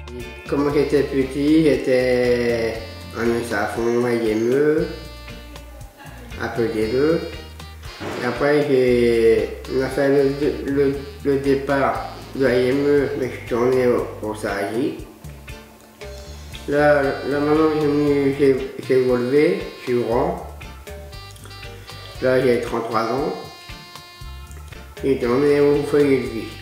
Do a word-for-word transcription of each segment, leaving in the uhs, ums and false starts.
Quand j'étais petit, j'étais en Safon à I M E, à peu des deux. Après, j'ai on a fait le, le, le départ de l'A I M E, mais je suis tourné au, au S A J. Là, là maintenant, j'ai évolué, je suis grand. Là, j'ai trente-trois ans. J'ai tourné au foyer de vie.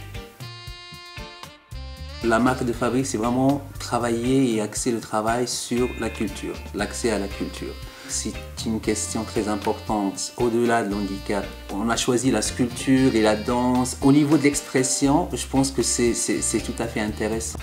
La marque de fabrique, c'est vraiment travailler et axer le travail sur la culture, l'accès à la culture. C'est une question très importante au-delà de l'handicap. On a choisi la sculpture et la danse. Au niveau de l'expression, je pense que c'est tout à fait intéressant.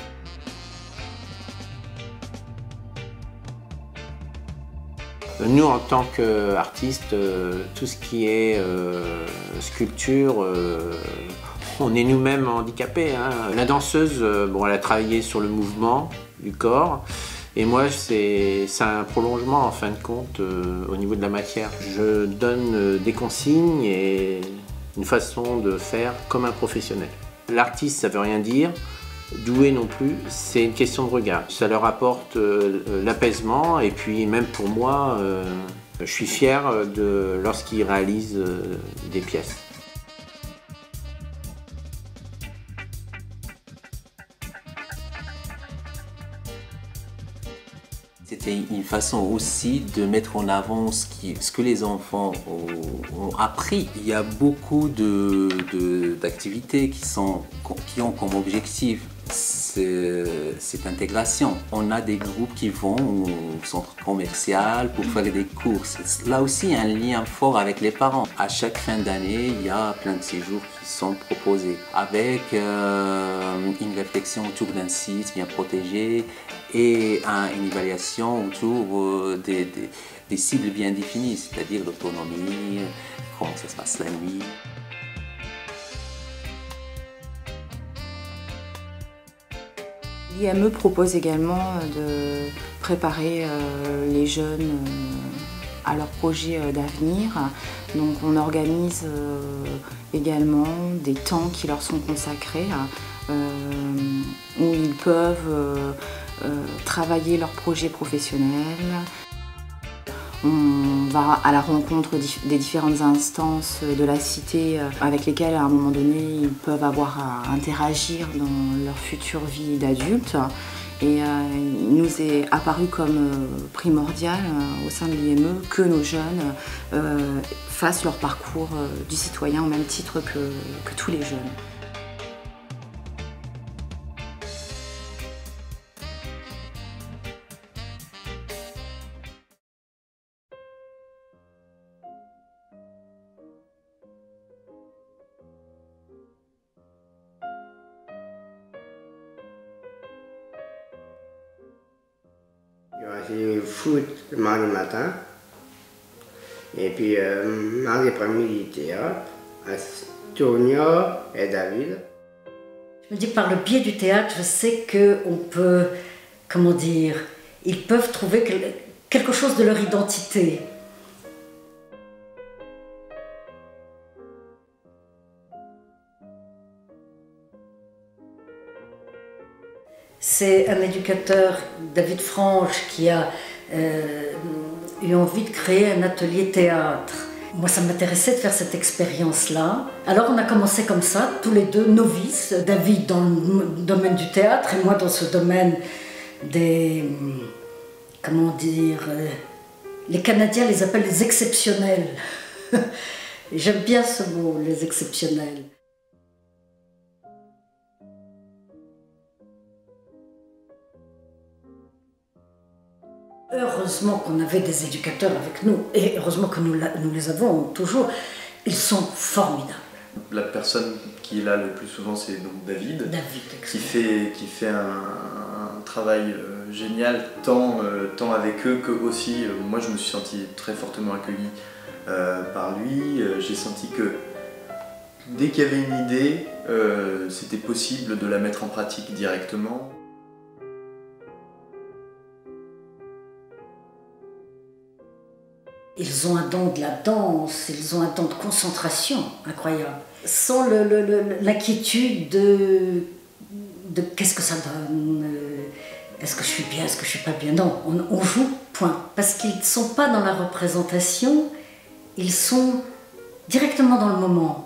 Nous, en tant qu'artistes, tout ce qui est euh, sculpture, euh, on est nous-mêmes handicapés. Hein. La danseuse, bon, elle a travaillé sur le mouvement du corps. Et moi, c'est un prolongement, en fin de compte, euh, au niveau de la matière. Je donne euh, des consignes et une façon de faire comme un professionnel. L'artiste, ça ne veut rien dire. Doué non plus, c'est une question de regard. Ça leur apporte euh, l'apaisement et puis même pour moi, euh, je suis fier de lorsqu'ils réalisent euh, des pièces. C'était une façon aussi de mettre en avant ce, qui, ce que les enfants ont, ont appris. Il y a beaucoup d'activités qui, qui ont comme objectif cette intégration. On a des groupes qui vont au centre commercial pour faire des courses. Là aussi, il y a un lien fort avec les parents. À chaque fin d'année, il y a plein de séjours qui sont proposés avec euh, une réflexion autour d'un site bien protégé et un, une évaluation autour euh, des, des, des cibles bien définies, c'est-à-dire l'autonomie, comment ça se passe la nuit. L'I M E propose également de préparer euh, les jeunes euh, à leurs projets euh, d'avenir. Donc on organise euh, également des temps qui leur sont consacrés, euh, où ils peuvent euh, euh, travailler leurs projets professionnels. On va à la rencontre des différentes instances de la cité avec lesquelles, à un moment donné, ils peuvent avoir à interagir dans leur future vie d'adulte. Et euh, il nous est apparu comme primordial euh, au sein de l'I M E que nos jeunes euh, fassent leur parcours euh, du citoyen au même titre que, que tous les jeunes. J'ai le foot le mardi matin, et puis euh, mardi après-midi théâtre, à Tournia et David. Je me dis que par le biais du théâtre, je sais qu'on peut, comment dire, ils peuvent trouver quelque chose de leur identité. C'est un éducateur, David Franche, qui a euh, eu envie de créer un atelier théâtre. Moi, ça m'intéressait de faire cette expérience-là. Alors, on a commencé comme ça, tous les deux novices. David dans le domaine du théâtre et moi dans ce domaine des... Comment dire... Euh, les Canadiens les appellent les exceptionnels. J'aime bien ce mot, les exceptionnels. Heureusement qu'on avait des éducateurs avec nous, et heureusement que nous, nous les avons toujours. Ils sont formidables. La personne qui est là le plus souvent, c'est donc David, David qui fait, qui fait un, un travail euh, génial, tant, euh, tant avec eux que aussi, euh, moi je me suis senti très fortement accueilli euh, par lui. Euh, J'ai senti que dès qu'il y avait une idée, euh, c'était possible de la mettre en pratique directement. Ils ont un don de la danse, ils ont un don de concentration incroyable. Sans l'inquiétude de, de qu'est-ce que ça donne, est-ce que je suis bien, est-ce que je suis pas bien. Non, on, on joue, point. Parce qu'ils ne sont pas dans la représentation, ils sont directement dans le moment.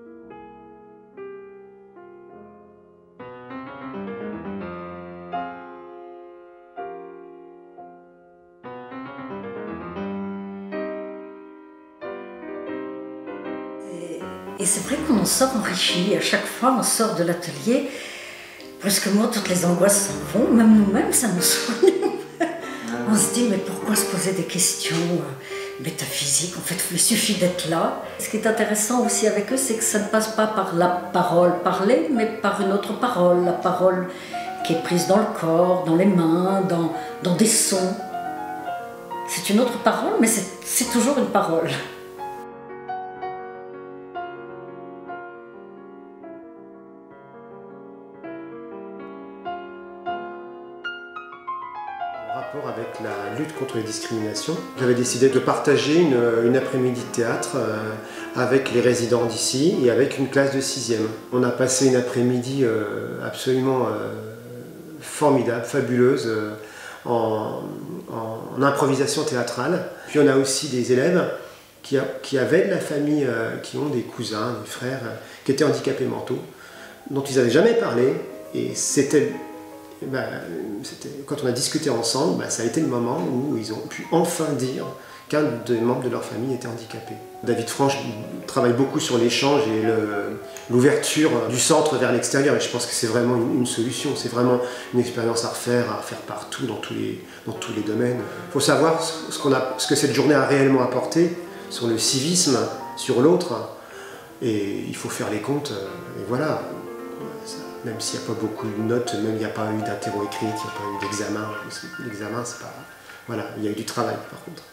Et c'est vrai qu'on en sort enrichi. À chaque fois, on sort de l'atelier. Brusquement, toutes les angoisses s'en vont. Même nous-mêmes, ça nous soigne. On se dit, mais pourquoi se poser des questions métaphysiques? En fait, il suffit d'être là. Ce qui est intéressant aussi avec eux, c'est que ça ne passe pas par la parole parlée, mais par une autre parole. La parole qui est prise dans le corps, dans les mains, dans, dans des sons. C'est une autre parole, mais c'est toujours une parole. Rapport avec la lutte contre les discriminations. J'avais décidé de partager une, une après-midi de théâtre euh, avec les résidents d'ici et avec une classe de sixième. On a passé une après-midi euh, absolument euh, formidable, fabuleuse, euh, en, en, en improvisation théâtrale. Puis on a aussi des élèves qui, a, qui avaient de la famille, euh, qui ont des cousins, des frères, euh, qui étaient handicapés mentaux, dont ils n'avaient jamais parlé, et c'était... Ben, quand on a discuté ensemble, ben, ça a été le moment où ils ont pu enfin dire qu'un des membres de leur famille était handicapé. David Franche travaille beaucoup sur l'échange et l'ouverture du centre vers l'extérieur, et je pense que c'est vraiment une, une solution, c'est vraiment une expérience à refaire, à faire partout, dans tous les, dans tous les domaines. Il faut savoir ce, qu'on a, ce que cette journée a réellement apporté sur le civisme, sur l'autre, et il faut faire les comptes, et voilà. Même s'il n'y a pas beaucoup de notes, même il n'y a pas eu d'interro écrite, il n'y a pas eu d'examen. L'examen, c'est pas... Voilà, il y a eu du travail par contre.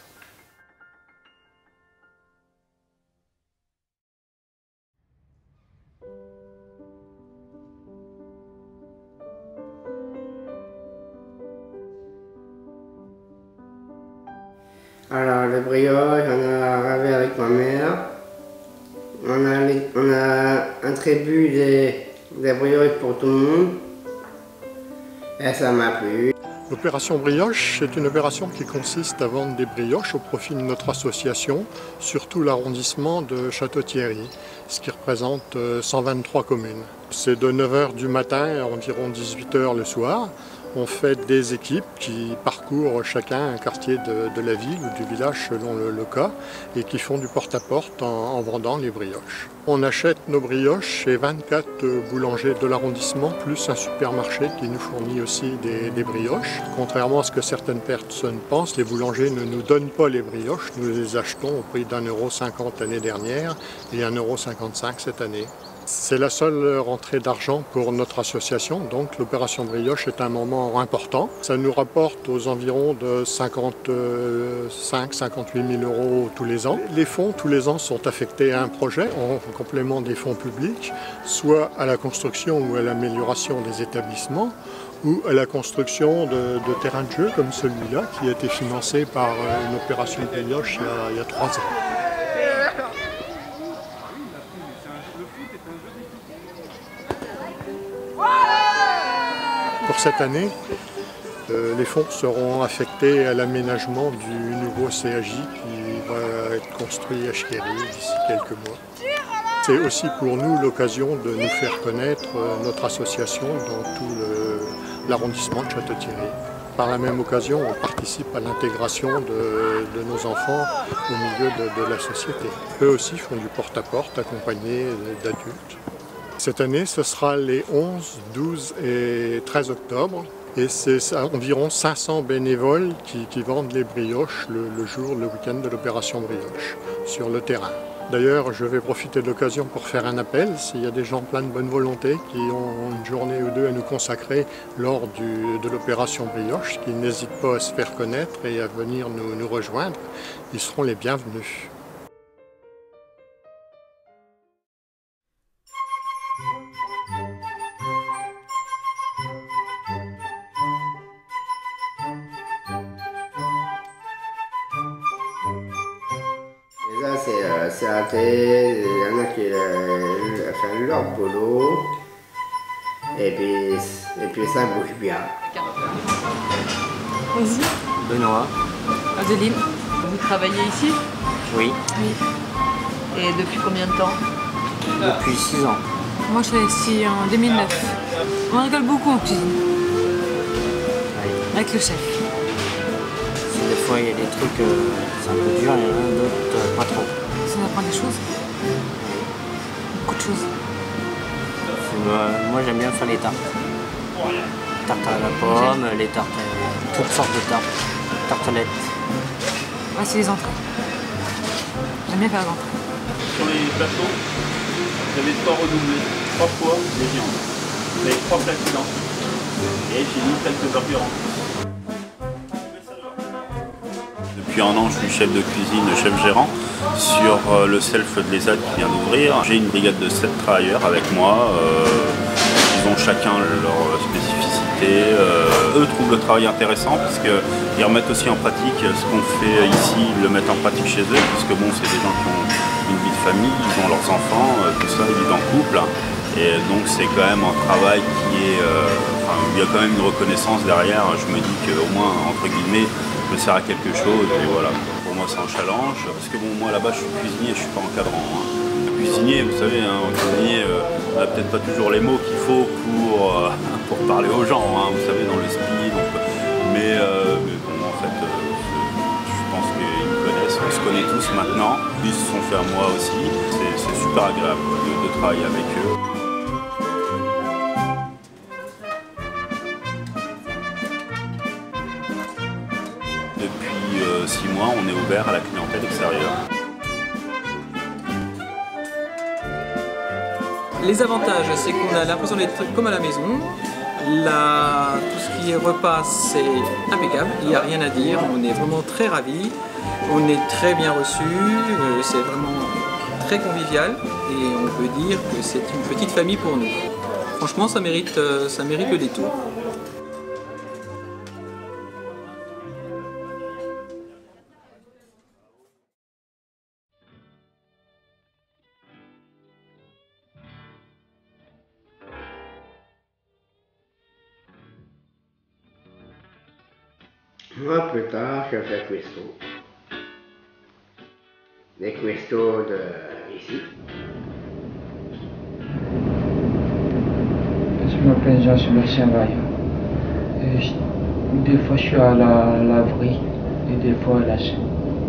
Alors, le brioche, on a ravé avec ma mère. On a, on a attribué des... des brioches pour tout le monde, et ça m'a plu. L'opération brioche, c'est une opération qui consiste à vendre des brioches au profit de notre association, surtout l'arrondissement de Château-Thierry, ce qui représente cent vingt-trois communes. C'est de neuf heures du matin à environ dix-huit heures le soir. On fait des équipes qui parcourent chacun un quartier de, de la ville ou du village selon le, le cas et qui font du porte-à-porte en, en vendant les brioches. On achète nos brioches chez vingt-quatre boulangers de l'arrondissement plus un supermarché qui nous fournit aussi des, des brioches. Contrairement à ce que certaines personnes pensent, les boulangers ne nous donnent pas les brioches, nous les achetons au prix d'un euro cinquante l'année dernière et un euro cinquante-cinq cette année. C'est la seule rentrée d'argent pour notre association, donc l'opération brioche est un moment important. Ça nous rapporte aux environs de cinquante-cinq à cinquante-huit mille euros tous les ans. Les fonds tous les ans sont affectés à un projet en complément des fonds publics, soit à la construction ou à l'amélioration des établissements, ou à la construction de, de terrains de jeu comme celui-là qui a été financé par une opération brioche il y a, il y a trois ans. Pour cette année, euh, les fonds seront affectés à l'aménagement du nouveau C A J qui va être construit à Chichéry d'ici quelques mois. C'est aussi pour nous l'occasion de nous faire connaître euh, notre association dans tout l'arrondissement de Château-Thierry. Par la même occasion, on participe à l'intégration de, de nos enfants au milieu de, de la société. Eux aussi font du porte-à-porte accompagnés d'adultes. Cette année, ce sera les onze, douze et treize octobre. Et c'est environ cinq cents bénévoles qui, qui vendent les brioches le, le jour, le week-end de l'opération brioche, sur le terrain. D'ailleurs, je vais profiter de l'occasion pour faire un appel. S'il y a des gens pleins de bonne volonté qui ont une journée ou deux à nous consacrer lors du, de l'opération brioche, qu'ils n'hésitent pas à se faire connaître et à venir nous, nous rejoindre, ils seront les bienvenus. C'est raté, il y en a qui euh, font leur boulot. Et puis, et puis ça bouge bien. Vas-y. Benoît. Adeline. Vous travaillez ici? Oui. Oui. Et depuis combien de temps? Depuis six ans. Moi je suis ici en deux mille neuf. On rigole beaucoup en cuisine. Oui. Avec le chef. Des fois il y a des trucs, euh, c'est un peu dur, il y en a d'autres euh, pas trop. Ça nous apprend des choses. Beaucoup de choses. Euh, moi j'aime bien faire les tartes. Tartes à la pomme, les tartes, euh, toutes sortes de tartes. Tartelettes. Ouais, c'est les entrées. J'aime bien faire les entrées. Sur les plateaux, vous avez trois redoublés, trois fois les viandes. Vous avez trois plats cuisants. Et j'ai mis quelques burgers en plus. Depuis un an, je suis chef de cuisine, chef gérant sur le self de l'E S A D qui vient d'ouvrir. J'ai une brigade de sept travailleurs avec moi. Euh, ils ont chacun leur spécificité. Euh, eux trouvent le travail intéressant parce qu'ils remettent aussi en pratique ce qu'on fait ici, ils le mettent en pratique chez eux, puisque bon, c'est des gens qui ont une vie de famille, ils ont leurs enfants, tout ça, ils vivent en couple. Et donc c'est quand même un travail qui est... Euh, enfin, il y a quand même une reconnaissance derrière. Je me dis qu'au moins, entre guillemets, je me sers à quelque chose et voilà. Pour moi c'est un challenge, parce que bon, moi là-bas je suis cuisinier, je suis pas encadrant. Hein. Cuisinier, vous savez, hein, en cuisinier, euh, on n'a peut-être pas toujours les mots qu'il faut pour, euh, pour parler aux gens, hein, vous savez, dans le speed. Donc, mais, euh, mais bon, en fait, euh, je pense qu'ils me connaissent, on se connaît tous maintenant. Ils se sont fait à moi aussi, c'est super agréable de, de travailler avec eux. Depuis euh, six mois, on est ouvert à la clientèle extérieure. Les avantages, c'est qu'on a l'impression d'être comme à la maison. La... Tout ce qui est repas, c'est impeccable, il n'y a rien à dire, on est vraiment très ravis, on est très bien reçus, euh, c'est vraiment très convivial et on peut dire que c'est une petite famille pour nous. Franchement, ça mérite, euh, ça mérite le détour. Moi, plus tard, je fais cuistot. Les cuistots de ici. Je m'appelle Jean-Sébastien Vaillant. Des fois, je suis à la laverie et des fois à la chaîne.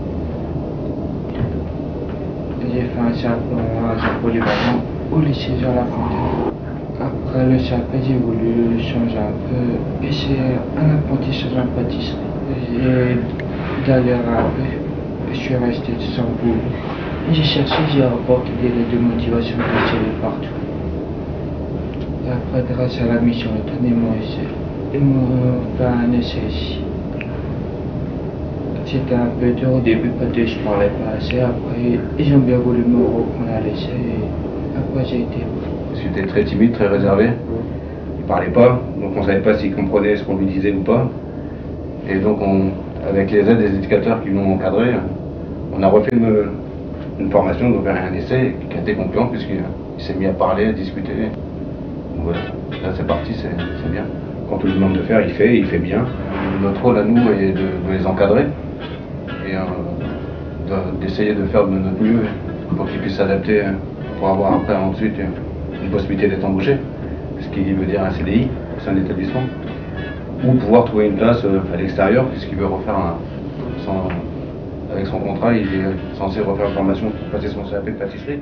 J'ai fait un chapeau polyvalent au lycée Jean Lafontaine. Après le chapeau, j'ai voulu changer un peu et c'est un apprentissage en pâtisserie. J'ai galéré un peu, je suis resté sans boulot. J'ai cherché, j'ai remporté des lettres de motivation que j'ai tirées partout. Et après, grâce à la mission, ils m'ont donné mon essai. Ils m'ont fait un essai ici. C'était un peu dur au début parce que je ne parlais pas assez. Après, ils ont bien voulu me reprendre à l'essai et après j'ai été pris. J'étais très timide, très réservé. Il ne parlait pas, donc on ne savait pas s'il comprenait ce qu'on lui disait ou pas. Et donc, on, avec les aides des éducateurs qui l'ont encadré, on a refait une, une formation, donc un essai qui a été concluant puisqu'il s'est mis à parler, à discuter. Donc voilà, là c'est parti, c'est bien. Quand on lui demande de faire, il fait, il fait bien. Notre rôle à nous est de, de les encadrer et euh, d'essayer de, de faire de notre mieux pour qu'ils puissent s'adapter pour avoir après ensuite une possibilité d'être embauché, ce qui veut dire un C D I, c'est un établissement, ou pouvoir trouver une place à l'extérieur, puisqu'il veut refaire un, son, avec son contrat, il est censé refaire une formation pour passer son C A P de pâtisserie.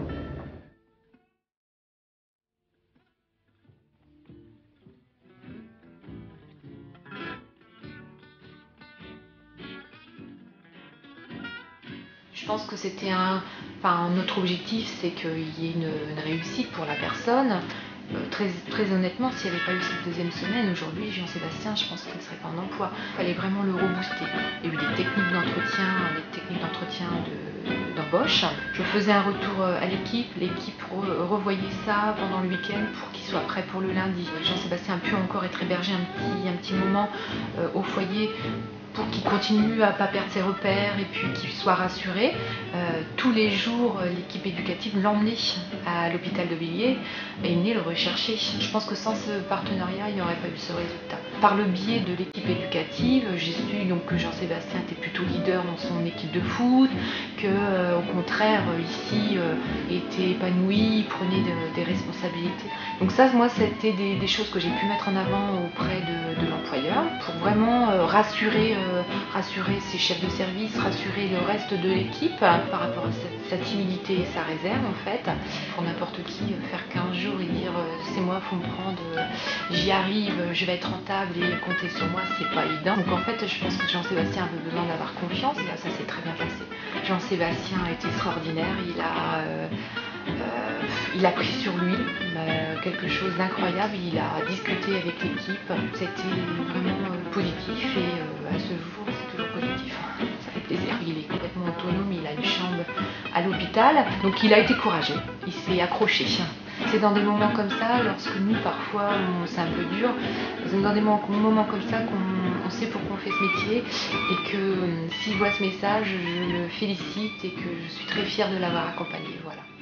Je pense que c'était un... Enfin, notre objectif, c'est qu'il y ait une, une réussite pour la personne. Euh, très, très honnêtement, s'il n'y avait pas eu cette deuxième semaine, aujourd'hui, Jean-Sébastien, je pense qu'il ne serait pas en emploi. Il fallait vraiment le rebooster. Il y a eu des techniques d'entretien, des techniques d'entretien d'embauche. Je faisais un retour à l'équipe, l'équipe re, revoyait ça pendant le week-end pour qu'il soit prêt pour le lundi. Jean-Sébastien a pu encore être hébergé un petit, un petit moment euh, au foyer pour qu'il continue à ne pas perdre ses repères et puis qu'il soit rassuré. Euh, tous les jours, l'équipe éducative l'emmenait à l'hôpital de Bélier et venait le rechercher. Je pense que sans ce partenariat, il n'y aurait pas eu ce résultat. Par le biais de l'équipe éducative, j'ai su donc, que Jean-Sébastien était plutôt leader dans son équipe de foot, que euh, au contraire, ici, euh, était épanoui, prenait de, des responsabilités. Donc ça, moi, c'était des, des choses que j'ai pu mettre en avant auprès de, de l'employeur pour vraiment euh, rassurer, euh, rassurer ses chefs de service, rassurer le reste de l'équipe hein, par rapport à cette, sa timidité et sa réserve en fait. Pour n'importe qui, euh, faire quinze jours et dire euh, c'est moi, faut me prendre, euh, j'y arrive, je vais être rentable et compter sur moi, c'est pas évident. Donc en fait, je pense que Jean-Sébastien avait besoin d'avoir confiance et là, ça s'est très bien passé. Jean-Sébastien est extraordinaire, il a... Euh, Euh, il a pris sur lui euh, quelque chose d'incroyable, il a discuté avec l'équipe, c'était vraiment euh, positif et euh, à ce jour c'est toujours positif, ça fait plaisir. Il est complètement autonome, il a une chambre à l'hôpital, donc il a été courageux, il s'est accroché. C'est dans des moments comme ça, lorsque nous parfois c'est un peu dur, c'est dans des moments comme ça qu'on on sait pourquoi on fait ce métier et que euh, s'il voit ce message, je le félicite et que je suis très fière de l'avoir accompagné. Voilà.